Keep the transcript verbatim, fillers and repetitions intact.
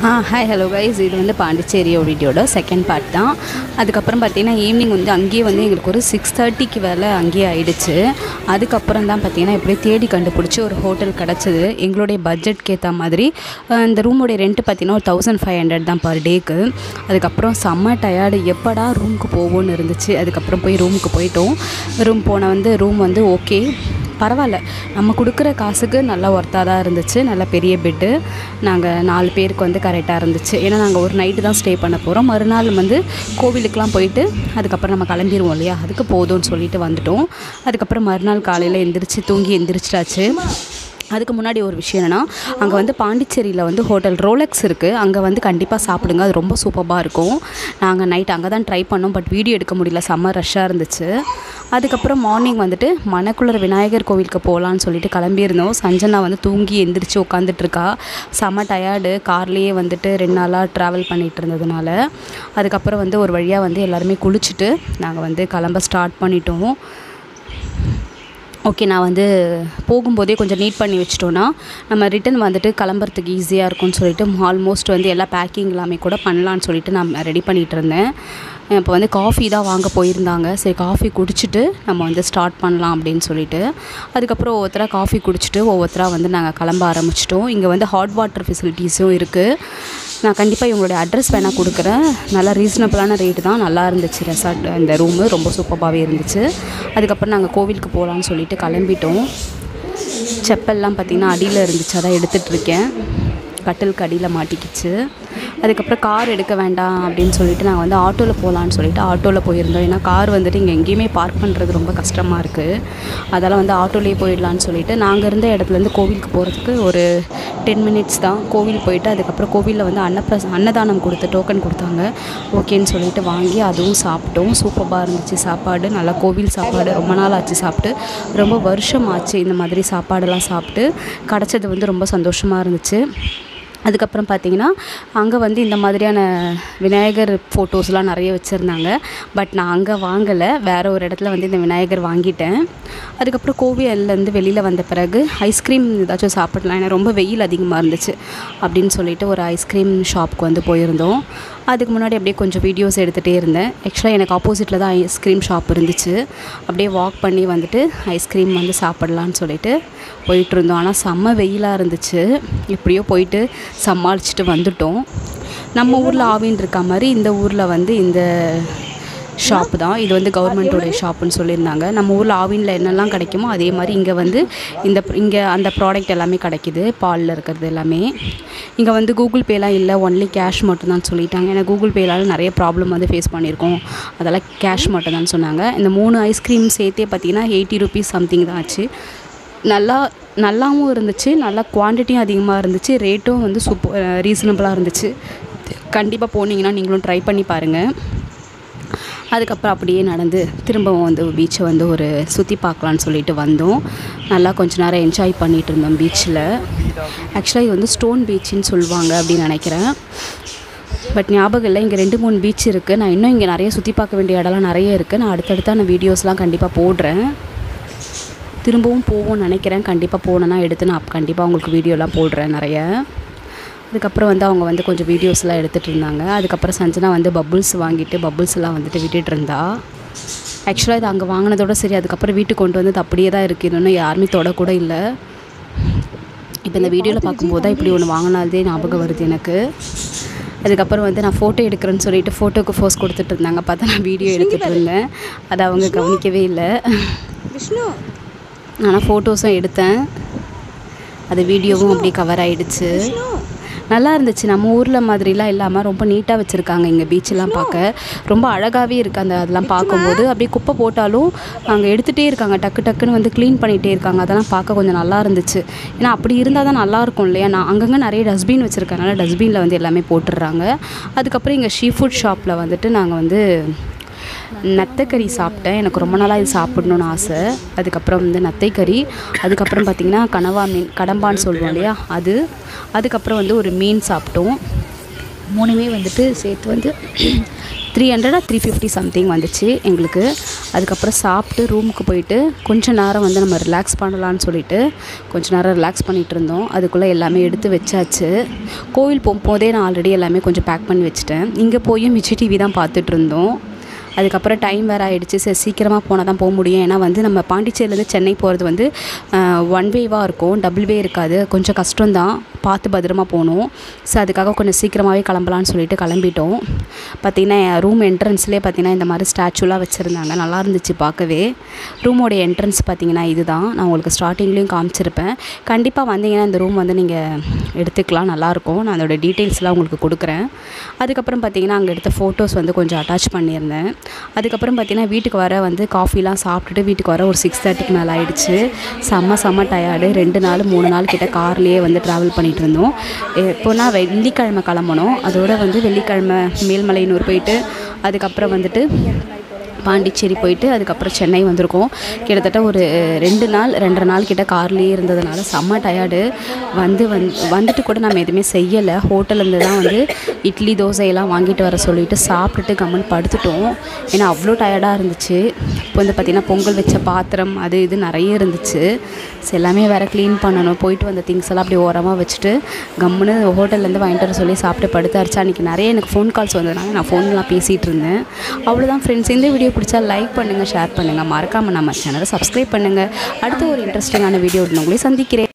Hi hello guys, இது வந்து பாண்டிச்சேரி வீடியோட செகண்ட் பார்ட் தான். அதுக்கப்புறம் பார்த்தீங்கன்னா ஈவினிங் வந்து அங்கேயே வந்து எங்களுக்கு ஒரு சிக்ஸ் தேர்ட்டிக்கு வேலை அங்கேயே ஆகிடுச்சு. அதுக்கப்புறம் தான் பார்த்தீங்கன்னா எப்படியே தேடி கண்டுபிடிச்சி ஒரு ஹோட்டல் கிடச்சிது. எங்களுடைய பட்ஜெட்க்கு ஏற்ற மாதிரி. இந்த ரூமோடைய ரெண்ட்டு பார்த்தீங்கன்னா ஒரு தௌசண்ட் ஃபைவ் ஹண்ட்ரட் தான் பர் டேக்கு. அதுக்கப்புறம் செம்ம டயர்டு, எப்படா ரூமுக்கு போவோன்னு இருந்துச்சு. அதுக்கப்புறம் போய் ரூமுக்கு போயிட்டோம். ரூம் போன வந்து ரூம் வந்து ஓகே, பரவாயில்ல, நம்ம கொடுக்குற காசுக்கு நல்லா ஒர்த்தாக தான் இருந்துச்சு. நல்ல பெரிய பெட்டு. நாங்கள் நாலு பேருக்கு வந்து கரெக்டாக இருந்துச்சு. ஏன்னா நாங்கள் ஒரு நைட்டு தான் ஸ்டே பண்ண போகிறோம். மறுநாள் வந்து கோவிலுக்கெலாம் போயிட்டு அதுக்கப்புறம் நம்ம கிளம்பிடுவோம் இல்லையா, அதுக்கு போதும்னு சொல்லிட்டு வந்துட்டோம். அதுக்கப்புறம் மறுநாள் காலையில் எந்திரிச்சு தூங்கி எந்திரிச்சிட்டாச்சு. அதுக்கு முன்னாடி ஒரு விஷயம் என்னென்னா, அங்கே வந்து பாண்டிச்சேரியில் வந்து ஹோட்டல் ரோலெக்ஸ் இருக்குது. அங்கே வந்து கண்டிப்பாக சாப்பிடுங்க, அது ரொம்ப சூப்பராக இருக்கும். நாங்கள் நைட் அங்கே தான் ட்ரை பண்ணோம், பட் வீடியோ எடுக்க முடியல, செம்ம ரஷ்ஷாக இருந்துச்சு. அதுக்கப்புறம் மார்னிங் வந்துட்டு மணக்குளர் விநாயகர் கோவிலுக்கு போகலான்னு சொல்லிட்டு கிளம்பியிருந்தோம். சஞ்சனா வந்து தூங்கி எந்திரிச்சு உட்காந்துட்ருக்கா, செம்ம டயர்டு. கார்லேயே வந்துட்டு ரெண்டு நாளாக ட்ராவல் பண்ணிகிட்டு இருந்ததுனால. அதுக்கப்புறம் வந்து ஒரு வழியாக வந்து எல்லாருமே குளிச்சுட்டு நாங்கள் வந்து கிளம்ப ஸ்டார்ட் பண்ணிட்டோம். ஓகே, நான் வந்து போகும்போதே கொஞ்சம் நீட் பண்ணி வச்சிட்டோன்னா நம்ம ரிட்டன் வந்துட்டு கிளம்புறதுக்கு ஈஸியாக இருக்கும்னு சொல்லிட்டு ஆல்மோஸ்ட் வந்து எல்லா பேக்கிங் எல்லாமே கூட பண்ணலான்னு சொல்லிட்டு நான் ரெடி பண்ணிகிட்டு இருந்தேன். இப்போ வந்து காஃபி தான் வாங்க போயிருந்தாங்க. சரி, காஃபி குடிச்சிட்டு நம்ம வந்து ஸ்டார்ட் பண்ணலாம் அப்படின்னு சொல்லிட்டு அதுக்கப்புறம் ஒவ்வொருத்தராக காஃபி குடிச்சிட்டு ஒவ்வொருத்தராக வந்து நாங்கள் கிளம்ப ஆரம்பிச்சிட்டோம். இங்கே வந்து ஹாட் வாட்டர் ஃபெசிலிட்டிஸும் இருக்குது. நான் கண்டிப்பாக இவங்களுடைய அட்ரஸ் வேணால் கொடுக்குறேன். நல்லா ரீசனபிளான ரேட்டு தான், நல்லா இருந்துச்சு. ரெசார்ட் இந்த ரூமு ரொம்ப சூப்பராகவே இருந்துச்சு. அதுக்கப்புறம் நாங்கள் கோவிலுக்கு போகலான்னு சொல்லிட்டு கிளம்பிட்டோம். செப்பல்லாம் பார்த்திங்கன்னா அடியில் இருந்துச்சு, அதான் எடுத்துகிட்ருக்கேன். கட்டிலுக்கு அடியில் மாட்டிக்கிச்சு. அதுக்கப்புறம் கார் எடுக்க வேண்டாம் அப்படின்னு சொல்லிட்டு நாங்கள் வந்து ஆட்டோவில் போகலான்னு சொல்லிட்டு ஆட்டோவில் போயிருந்தோம். ஏன்னா கார் வந்துட்டு இங்கே எங்கேயுமே பார்க் பண்ணுறது ரொம்ப கஷ்டமாக இருக்குது. அதெல்லாம் வந்து ஆட்டோலேயே போயிடலான்னு சொல்லிட்டு நாங்கள் இருந்த இடத்துலேருந்து கோவிலுக்கு போகிறதுக்கு ஒரு டென் மினிட்ஸ் தான். கோவில் போயிட்டு அதுக்கப்புறம் கோவிலில் வந்து அன்னப்பிரச அன்னதானம் கொடுத்து டோக்கன் கொடுத்தாங்க. ஓகேன்னு சொல்லிட்டு வாங்கி அதுவும் சாப்பிட்டோம். சூப்பராக இருந்துச்சு சாப்பாடு, நல்லா கோவில் சாப்பாடு. ரொம்ப நாள் ஆச்சு சாப்பிட்டு, ரொம்ப வருஷம் ஆச்சு இந்த மாதிரி சாப்பாடெல்லாம் சாப்பிட்டு. கிடச்சது வந்து ரொம்ப சந்தோஷமாக இருந்துச்சு. அதுக்கப்புறம் பார்த்திங்கன்னா அங்கே வந்து இந்த மாதிரியான விநாயகர் ஃபோட்டோஸ்லாம் நிறைய வச்சுருந்தாங்க. பட் நான் அங்கே வாங்கலை, வேறு ஒரு இடத்துல வந்து இந்த விநாயகர் வாங்கிட்டேன். அதுக்கப்புறம் கோவிலேருந்து வெளியில் வந்த பிறகு ஐஸ்கிரீம் ஏதாச்சும் சாப்பிடலாம், ஏன்னா ரொம்ப வெயில் அதிகமாக இருந்துச்சு அப்படின்னு சொல்லிட்டு ஒரு ஐஸ்கிரீம் ஷாப்புக்கு வந்து போயிருந்தோம். அதுக்கு முன்னாடி அப்படியே கொஞ்சம் வீடியோஸ் எடுத்துகிட்டே இருந்தேன். ஆக்சுவலாக எனக்கு ஆப்போசிட்டில் தான் ஐஸ்கிரீம் ஷாப் இருந்துச்சு. அப்படியே வாக் பண்ணி வந்துட்டு ஐஸ்கிரீம் வந்து சாப்பிட்லான்னு சொல்லிட்டு போயிட்டுருந்தோம். ஆனால் செம்ம வெயிலாக இருந்துச்சு. எப்படியோ போயிட்டு சமாளிச்சுட்டு வந்துட்டோம். நம்ம ஊரில் ஆவின் இருக்க மாதிரி இந்த ஊரில் வந்து இந்த ஷாப்பு தான் இது வந்து கவர்மெண்ட்டோடைய ஷாப்புன்னு சொல்லியிருந்தாங்க. நம்ம ஊரில் ஆவினில் என்னெல்லாம் கிடைக்குமோ அதே மாதிரி இங்கே வந்து இந்த இங்கே அந்த ப்ராடக்ட் எல்லாமே கிடைக்கிது. பாலில் இருக்கிறது எல்லாமே. இங்கே வந்து கூகுள் பேலாம் இல்லை, ஒன்லி கேஷ் மட்டும்தான் சொல்லிட்டாங்க. ஏன்னா கூகுள் பேலால் நிறைய ப்ராப்ளம் வந்து ஃபேஸ் பண்ணியிருக்கோம், அதெல்லாம் கேஷ் மட்டும் தான் சொன்னாங்க. இந்த மூணு ஐஸ்கிரீம் சேர்த்தே பார்த்திங்கன்னா எயிட்டி ருபீஸ் சம்திங் தான் ஆச்சு. நல்லா நல்லாவும் இருந்துச்சு, நல்லா குவான்டிட்டியும் அதிகமாக இருந்துச்சு, ரேட்டும் வந்து சூப்பர் ரீசனபிளாக இருந்துச்சு. கண்டிப்பாக போனீங்கன்னா நீங்களும் ட்ரை பண்ணி பாருங்கள். அதுக்கப்புறம் அப்படியே நடந்து திரும்பவும் வந்து பீச்சை வந்து ஒரு சுற்றி பார்க்கலான்னு சொல்லிட்டு வந்தோம். நல்லா கொஞ்சம் நேரம் என்ஜாய் பண்ணிகிட்டு இருந்தோம் பீச்சில். ஆக்சுவலாக இது வந்து ஸ்டோன் பீச்சுன்னு சொல்லுவாங்க அப்படின்னு நினைக்கிறேன், பட் ஞாபகம் இல்லை. இங்கே ரெண்டு மூணு பீச் இருக்குது. நான் இன்னும் இங்கே நிறைய சுற்றி பார்க்க வேண்டிய இடம்லாம் நிறைய இருக்குது. நான் அடுத்தடுத்தான வீடியோஸ்லாம் கண்டிப்பாக போடுறேன். திரும்பவும் போவோம்னு நினைக்கிறேன். கண்டிப்பாக போனேன்னா எடுத்து நான் கண்டிப்பாக உங்களுக்கு வீடியோலாம் போடுறேன் நிறைய. அதுக்கப்புறம் வந்து அவங்க வந்து கொஞ்சம் வீடியோஸ்லாம் எடுத்துகிட்டு இருந்தாங்க. அதுக்கப்புறம் சஞ்சனா வந்து பப்புள்ஸ் வாங்கிட்டு பப்புள்ஸ்லாம் வந்துட்டு விட்டுட்டு இருந்தா. ஆக்சுவலாக இது அங்கே வாங்கினதோட சரி, அதுக்கப்புறம் வீட்டுக்கு கொண்டு வந்தது அப்படியே தான் இருக்குது. இன்னொன்று யாருமே தொடக்கூட இல்லை. இப்போ இந்த வீடியோவில் பார்க்கும்போது தான் இப்படி ஒன்று வாங்கினாலே ஞாபகம் வருது எனக்கு. அதுக்கப்புறம் வந்து நான் ஃபோட்டோ எடுக்கிறேன்னு சொல்லிட்டு ஃபோட்டோக்கு ஃபோர்ஸ் கொடுத்துட்டு இருந்தாங்க. பார்த்தா நான் வீடியோ எடுத்துகிட்டு இருந்தேன், அதை அவங்க கவனிக்கவே இல்லை. ஆனால் ஃபோட்டோஸும் எடுத்தேன், அது வீடியோவும் அப்படியே கவர் ஆகிடுச்சு. நல்லா இருந்துச்சு. நம்ம ஊரில் மாதிரிலாம் இல்லாமல் ரொம்ப நீட்டாக வச்சுருக்காங்க. இங்கே பீச்செல்லாம் பார்க்க ரொம்ப அழகாகவே இருக்குது. அந்த அதெல்லாம் பார்க்கும்போது அப்படியே குப்பை போட்டாலும் அங்கே எடுத்துகிட்டே இருக்காங்க, டக்கு டக்குன்னு வந்து க்ளீன் பண்ணிகிட்டே இருக்காங்க. அதெல்லாம் பார்க்க கொஞ்சம் நல்லா இருந்துச்சு. ஏன்னா அப்படி இருந்தால் தான் நல்லாயிருக்கும் இல்லையா. நான் அங்கங்கே நிறைய டஸ்ட்பின் வச்சுருக்கனால டஸ்ட்பினில் வந்து எல்லாமே போட்டுடுறாங்க. அதுக்கப்புறம் இங்கே ஷீ ஃபுட் ஷாப்பில் வந்துட்டு நாங்கள் வந்து நத்தைக்கறி சாப்பிட்டேன். எனக்கு ரொம்ப நாளாக இது சாப்பிட்ணுன்னு ஆசை. அதுக்கப்புறம் வந்து நத்தைக்கறி, அதுக்கப்புறம் பார்த்திங்கன்னா கனவா மீன், கடம்பான்னு சொல்லுவோம் இல்லையா, அது. அதுக்கப்புறம் வந்து ஒரு மீன் சாப்பிட்டோம். மூணுமே வந்துட்டு சேர்த்து வந்து த்ரீ ஹண்ட்ரடா த்ரீ ஃபிஃப்டி சம்திங் வந்துச்சு எங்களுக்கு. அதுக்கப்புறம் சாப்பிட்டு ரூமுக்கு போயிட்டு கொஞ்சம் நேரம் வந்து நம்ம ரிலாக்ஸ் பண்ணலான்னு சொல்லிட்டு கொஞ்சம் நேரம் ரிலாக்ஸ் பண்ணிகிட்டு இருந்தோம். அதுக்குள்ளே எல்லாமே எடுத்து வச்சாச்சு. கோவில் போகும்போதே நான் ஆல்ரெடி எல்லாமே கொஞ்சம் பேக் பண்ணி வச்சுட்டேன். இங்கே போய் விஜய் டிவி தான் பார்த்துட்டு இருந்தோம். அதுக்கப்புறம் டைம் வேறு ஆகிடுச்சு. சரி சீக்கிரமாக போனால் தான் போக முடியும். ஏன்னா வந்து நம்ம பாண்டிச்சேரியிலேருந்து சென்னை போகிறது வந்து ஒன் வேவாக இருக்கும், டபுள் வே இருக்காது. கொஞ்சம் கஷ்டம்தான், பார்த்து பத்திரமா போகணும். ஸோ அதுக்காக கொஞ்சம் சீக்கிரமாகவே கிளம்பலான்னு சொல்லிட்டு கிளம்பிட்டோம். பார்த்திங்கன்னா ரூம் என்ட்ரன்ஸ்லேயே பார்த்திங்கன்னா இந்த மாதிரி ஸ்டாச்சுலாம் வச்சுருந்தாங்க, நல்லா இருந்துச்சு பார்க்கவே. ரூமோடைய என்ட்ரன்ஸ் பார்த்திங்கன்னா இது தான், நான் உங்களுக்கு ஸ்டார்டிங்லேயும் காமிச்சிருப்பேன். கண்டிப்பாக வந்தீங்கன்னா இந்த ரூம் வந்து நீங்கள் எடுத்துக்கலாம், நல்லாயிருக்கும். நான் அதோடய டீட்டெயில்ஸ்லாம் உங்களுக்கு கொடுக்குறேன். அதுக்கப்புறம் பார்த்திங்கன்னா அங்கே எடுத்த ஃபோட்டோஸ் வந்து கொஞ்சம் அட்டாச் பண்ணியிருந்தேன். அதுக்கப்புறம் பார்த்திங்கன்னா வீட்டுக்கு வர வந்து காஃபிலாம் சாப்பிட்டுட்டு வீட்டுக்கு வர ஒரு சிக்ஸ் தேர்ட்டிக்கு மேலே ஆகிடுச்சு. செம்ம செம்ம டயர்டு. ரெண்டு நாள் மூணு நாள் கிட்ட கார்லேயே வந்து ட்ராவல் பண்ணிகிட்டு இருந்தோம். எப்போனா வெள்ளிக்கிழமை கிளம்பணும். அதோடு வந்து வெள்ளிக்கிழமை மேல்மலையனூர் போயிட்டு அதுக்கப்புறம் வந்துட்டு பாண்டிச்சேரி போயிட்டு அதுக்கப்புறம் சென்னை வந்திருக்கோம். கிட்டத்தட்ட ஒரு ரெண்டு நாள் ரெண்டரை நாள் கிட்ட கார்லேயே இருந்ததுனால செம்ம டயர்டு. வந்து வந் வந்துட்டு கூட நம்ம எதுவுமே செய்யலை. ஹோட்டல்லேருந்து தான் வந்து இட்லி தோசையெல்லாம் வாங்கிட்டு வர சொல்லிவிட்டு சாப்பிட்டுட்டு கம்மன் படுத்துட்டோம். ஏன்னா அவ்வளோ டயர்டாக இருந்துச்சு. இப்போ வந்து பார்த்திங்கன்னா பொங்கல் வச்ச பாத்திரம் அது இது நிறைய இருந்துச்சு. ஸோ எல்லாமே வேறு க்ளீன் பண்ணணும். போயிட்டு வந்த திங்ஸ் எல்லாம் அப்படியே ஓரமாக வச்சுட்டு கம்முன்னு ஹோட்டல்லேருந்து வாங்கிட்டு வர சொல்லி சாப்பிட்டு படுத்தாச்சு. அன்றைக்கி நிறைய எனக்கு ஃபோன் கால்ஸ் வந்ததுனால நான் ஃபோன்லாம் பேசிகிட்டு இருந்தேன். அவ்வளோதான் ஃப்ரெண்ட்ஸ். இந்த வீடியோ பிடிச்சா லைக் பண்ணுங்கள், ஷேர் பண்ணுங்கள், மறக்காமல் நம்ம சேனலை சப்ஸ்கிரைப் பண்ணுங்கள். அடுத்து ஒரு இன்ட்ரெஸ்டிங்கான வீடியோ உங்களை சந்திக்கிறேன்.